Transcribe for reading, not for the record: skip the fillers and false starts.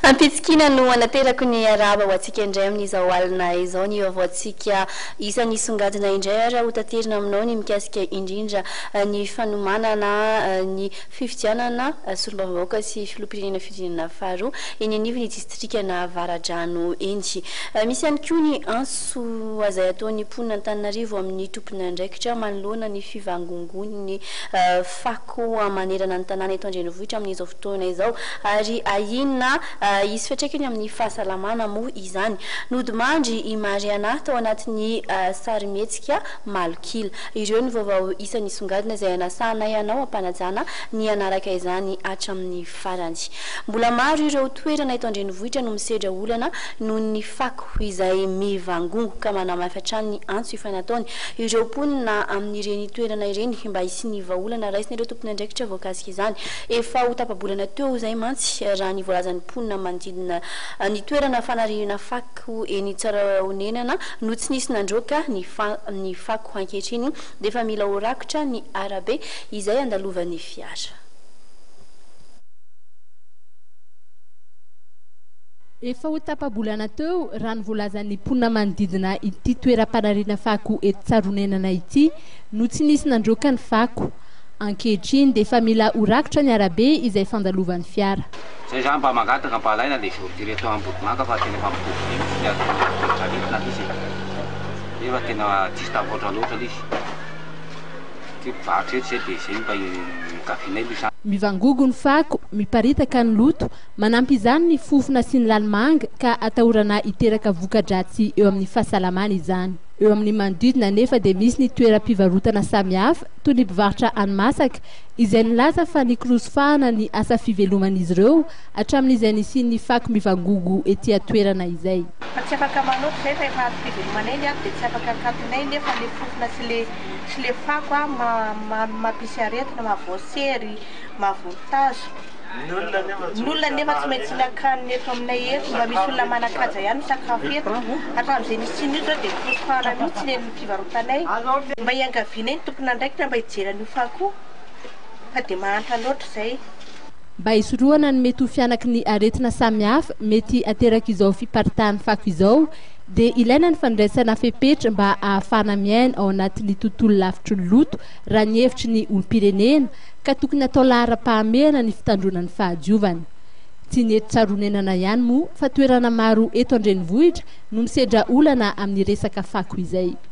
Ampitsikina no anaterako ny araba ho antsika indray amin'izao alina izao ny vaovao antsika isan'ny songadina indray ara ho taterina aminao ny mikasika indrindra ny fanomanana ny fifidianana solombavambahoaka sy filoham-pirenena firenena faharoa eny anivon'ny distrikana Varadrano eny. Misy ihany koa ny anso azay ataon'ny mponina Antananarivo amin'ny tompona andraikitra manoloana ny fivangongony ny fako manerana ny tanàna eto Andrenivohitra amin'izao fotoana izao ary ahinina isy fiantraikany amin'ny fahasalamana moa izany. Nodimandry i Mariana tao anatin'ny sarimihetsika Malokila. Ireo ny vaovao isan'ny songadina izay anasahanay anao ampanajana ny anaraka izany hatramin'ny farany. Mbola maro ireo toerana eto Andrenivohitra no misedra olana noho ny fako izay mivangongo ka manamafatra ny antso ifanataony. Ireo mponina amin'ireny toerana ireny mba hisiany vahaolana raisin'ireo tompony andraikitra voakasika izany. Efa ho tapabolana teo izay mantsy raha ny voalazan'ny mponina manodidina ny toerana fanariana fako eny Tsaraonenana no tsy nisy nandroaka ny fako ankehitriny dia efa mila horakotra ny arabe izay andalovan'ny fiara. Efa ho tapabolana teo raha ny voalazan'ny mponina manodidina ity toeram-panariana fako eto Tsaraonenana ity no tsy nisy nandroaka ny fako. Ankehitriny dia efa mila horakotra ny arabe izay fandalovan'ny fiara. Zay zany mba mangataka mba alaina dia voatireto ambodimanga fa tena efa mitovy izy efa tena tsisy tavoatra loatra izy. Ty mpivarotra eto zay dia zay mba mikafianay losa. Mivangogo ny fako, miparitaka ny loto, manampy izany ny fofona sy ny lalimanga ka atahorana hiteraka voka-dratsy eo amin'ny fahasalamana izany. Eo amin'ny manodidina nefa dia misy ny toeram-pivarotana samihafa toy ny mpivarotra hani-masaka izay nilaza fa nikorosofahana ny asa fiveloman'izy ireo hatramin'izay nisian'ny fako mivangogo etỳ toerana izay. Tsy afaka manoto zay fa efa fivelomanay dia tsy afaka katonay nefa le fofona sy le fako mampisy aretina mahavoasery mahavoatazo. N'olona nefa tsy maintsy nakaniny eto aminay eto mba misy olona manakaja ihany sakafo eto hatramin'izay nisiny io zao dia korosofahana mihitsy ny fivarotanay mba hiangaviana ny tompona andraikitra mba hijerany io fako fa dia mahantra loatra zay. Mba hisorohana ny mety ho fianaky ny aretina samihafa mety ateraka izao fiparitahan'ny fako izao dia ilaina ny fandraisana fepetra mba ahafahana miaina ao anatin'ny tontolo lavitry ny loto raha ny hevitry ny olom-pirenena ka tokony atao lahara-pahamehana ny fitandronan'ny fahadiovana. Tsy ny eto Tsaraonenana ihany moa fa toerana maro eto Andrenivohitra no misedra olana amin'ny resaka fako izay.